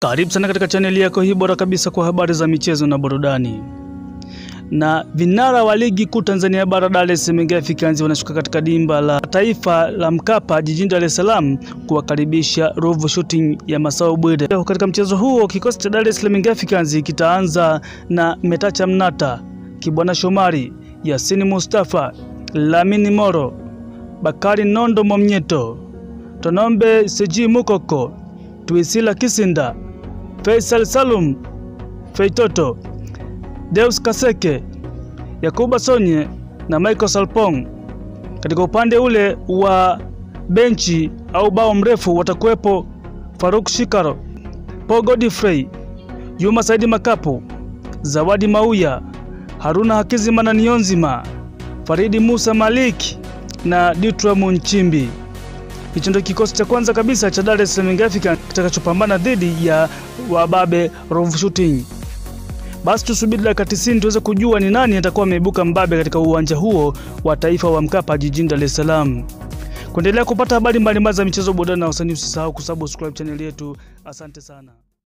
Karibu sana katika chaneli yako hii bora kabisa kwa habari za michezo na burudani. Na vinara wa ligi kuu Tanzania bara Dar es Salaam Africans wanashuka katika dimba la taifa la Mkapa jijini Dar es Salaam kuwakaribisha Ruvu shooting ya Masao Bwire. Katika mchezo huo kikosi cha Dar es Salaam Africans kitaanza na Metacha Mnata, Kibwana Shomari, Yasini Mustafa, Lamini Moro, Bakari Nondo Mwamnyeto, Tonombe Seji Mukoko, Tuisila Kisinda, Faisal Salum, Feitoto, Deus Kaseke, Yakuba Sonye na Michael Salpong. Katika upande ule wa benchi au bao mrefu watakuwepo Faruk Shikaro, Paul Godfrey, Juma Saidi Makapu, Zawadi Mauya, Haruna Hakizima na Niyonzima, Faridi Musa Malik na Ditra Munchimbi. Hicho ndio kikosi cha kwanza kabisa cha Dar es Salaam Africans kitakachopambana dhidi ya wababe Ruvu shooting. Basi tusubiri dakika 90 tuweze kujua ni nani atakuwa ameibuka mbabe katika uwanja huo wa taifa wa Mkapa jijini Dar es Salaam. Kuendelea kupata habari mbalimbali za michezo, burudani na usanii, usisahau kusubscribe channel yetu. Asante sana.